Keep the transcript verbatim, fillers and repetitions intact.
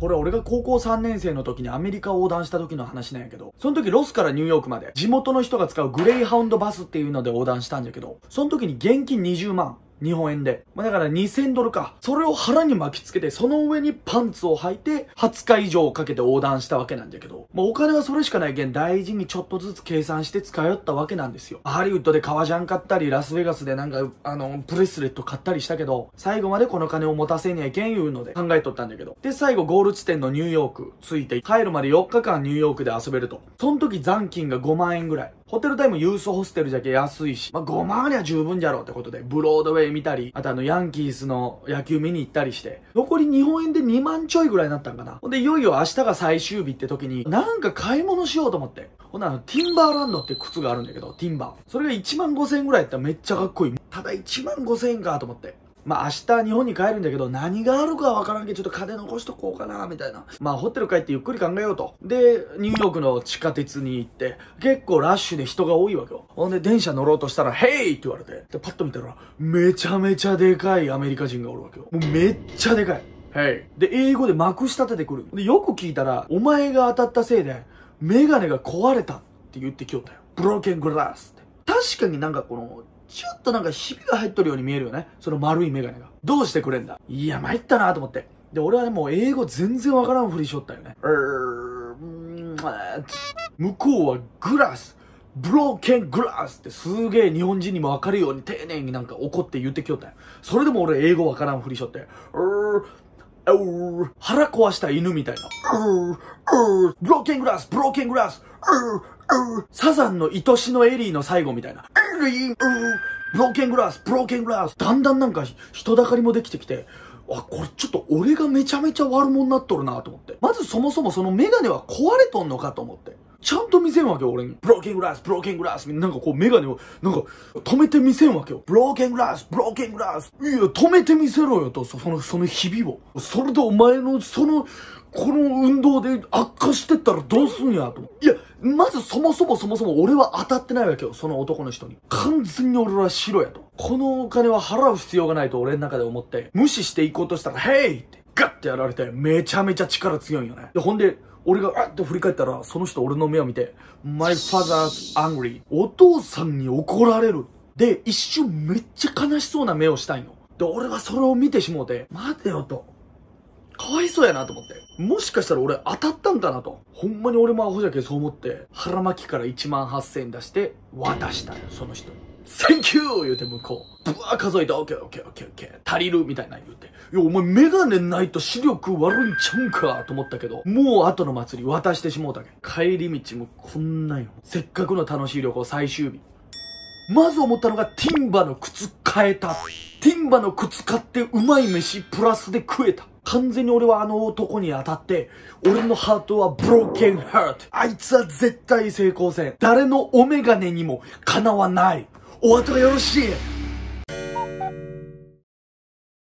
これ俺が高校さんねん生の時にアメリカを横断した時の話なんやけど、その時ロスからニューヨークまで地元の人が使うグレイハウンドバスっていうので横断したんだけど、その時に現金にじゅうまん。日本円で。まあ、だからにせんドルか。それを腹に巻きつけて、その上にパンツを履いて、はつか以上かけて横断したわけなんだけど、もうお金はそれしかないけん、大事にちょっとずつ計算して使いよったわけなんですよ。ハリウッドで革ジャン買ったり、ラスベガスでなんか、あの、ブレスレット買ったりしたけど、最後までこの金を持たせにはいけんいうので考えとったんだけど。で、最後ゴール地点のニューヨーク着いて、帰るまでよっかかんニューヨークで遊べると。その時残金がごまんえんぐらい。ホテル代もユースホステルじゃけ安いし、まあ、ごまんには十分じゃろうってことで、ブロードウェイ見たり、あとあの、ヤンキースの野球見に行ったりして、残り日本円でにまんちょいぐらいになったんかな。ほんで、いよいよ明日が最終日って時に、なんか買い物しようと思って。ほんなら、ティンバーランドって靴があるんだけど、ティンバー。それがいちまんごせんえんぐらいやったらめっちゃかっこいい。ただいちまんごせんえんかと思って。まあ明日日本に帰るんだけど何があるかはわからんけどちょっと金残しとこうかなみたいな。まあホテル帰ってゆっくり考えようと。で、ニューヨークの地下鉄に行って結構ラッシュで人が多いわけよ。ほんで電車乗ろうとしたらヘイって言われて。で、パッと見たらめちゃめちゃでかいアメリカ人がおるわけよ。もうめっちゃでかい。ヘイ。で、英語でまくし立ててくる。で、よく聞いたらお前が当たったせいでメガネが壊れたって言ってきよったよ。ブローケングラスって。確かになんかこのちょっとなんかひびが入っとるように見えるよね。その丸いメガネが。どうしてくれんだ。いや、参ったなと思って。で、俺はね、もう英語全然わからんふりしよったよね。向こうはグラス。ブローケングラスってすげえ日本人にもわかるように丁寧になんか怒って言ってきよったよ。それでも俺英語わからんふりしよって。腹壊した犬みたいな。ブローケングラス、ブローケングラス。サザンの愛しのエリーの最後みたいな。ブローケングラス、ブローケングラス。だんだんなんか人だかりもできてきて、あ、これちょっと俺がめちゃめちゃ悪者になっとるなと思って。まずそもそもそのメガネは壊れとんのかと思って。ちゃんと見せんわけよ、俺に。ブローケングラス、ブローケングラス。なんかこうメガネを、なんか止めて見せんわけよ。ブローケングラス、ブローケングラス。いや、止めてみせろよと、その、そのひびを。それでお前の、その、この運動で悪化してったらどうすんやと。いや、まずそもそもそもそも俺は当たってないわけよ、その男の人に。完全に俺は白やと。このお金は払う必要がないと俺の中で思って、無視していこうとしたら、ヘイってガッてやられて、めちゃめちゃ力強いんよね。で、ほんで、俺があって振り返ったら、その人俺の目を見て、My father's angry。お父さんに怒られる。で、一瞬めっちゃ悲しそうな目をしたんよ。で、俺はそれを見てしもうて、待てよと。かわいそうやなと思って。もしかしたら俺当たったんかなと。ほんまに俺もアホじゃけそう思って、腹巻きからいちまんはっせんえん出して渡したよ、その人に。センキュー言うて向こう。ブワー数えて、オッケーオッケーオッケーオッケー。足りるみたいな言うて。いや、お前メガネないと視力悪いんちゃうんかと思ったけど、もう後の祭り渡してしもうたけん。帰り道もこんなんよ。せっかくの楽しい旅行最終日。まず思ったのがティンバの靴買えた。ティンバの靴買ってうまい飯プラスで食えた。完全に俺はあの男に当たって、俺のハートはブローケンハート。あいつは絶対成功せん。誰のお眼鏡にもかなわない。お後がよろしい。